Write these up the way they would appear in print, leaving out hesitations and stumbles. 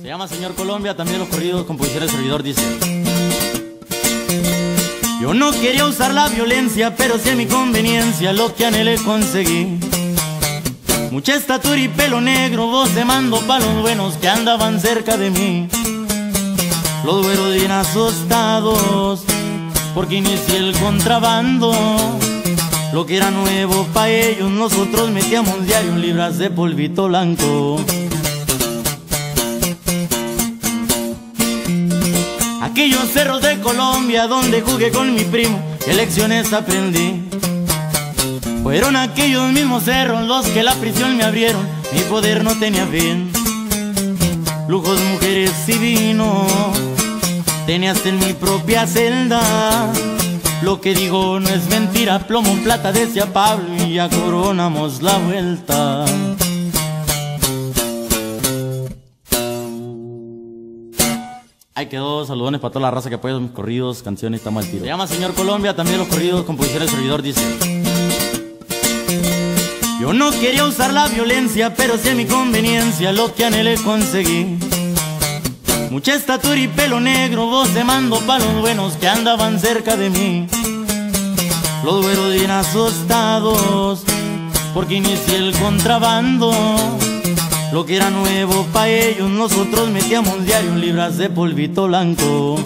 Se llama Señor Colombia, también los corridos, composición del servidor dice: yo no quería usar la violencia, pero si a mi conveniencia lo que anhelé conseguí. Mucha estatura y pelo negro, voz de mando pa' los buenos que andaban cerca de mí. Los güeros bien asustados, porque inicié el contrabando. Lo que era nuevo pa' ellos, nosotros metíamos diario libras de polvito blanco. Aquellos cerros de Colombia donde jugué con mi primo, qué lecciones aprendí. Fueron aquellos mismos cerros los que la prisión me abrieron, mi poder no tenía fin. Lujos, mujeres y vino, tenía hasta en mi propia celda. Lo que digo no es mentira, plomo, plata, decía Pablo, y ya coronamos la vuelta. Ahí quedó, saludones para toda la raza que apoya mis corridos, canciones, estamos al tiro. Se llama Señor Colombia, también los corridos, composición del servidor dice: yo no quería usar la violencia, pero si a mi conveniencia lo que anhelé conseguí. Mucha estatura y pelo negro, voz de mando pa' los buenos que andaban cerca de mí. Los güeros bien asustados, porque inicié el contrabando. Lo que era nuevo pa' ellos, nosotros metíamos diario libras de polvito blanco.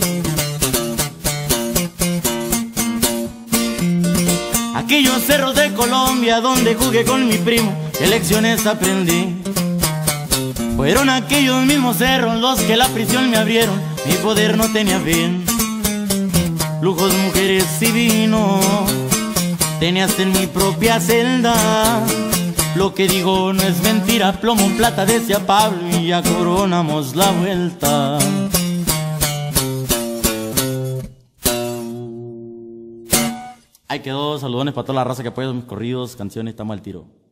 Aquellos cerros de Colombia donde jugué con mi primo, qué lecciones aprendí. Fueron aquellos mismos cerros los que la prisión me abrieron, mi poder no tenía fin. Lujos, mujeres y vino, tenía hasta en mi propia celda. Lo que digo no es mentira, plomo, plata, decía Pablo, y ya coronamos la vuelta. Ahí quedó, saludones para toda la raza que apoya mis corridos, canciones, estamos al tiro.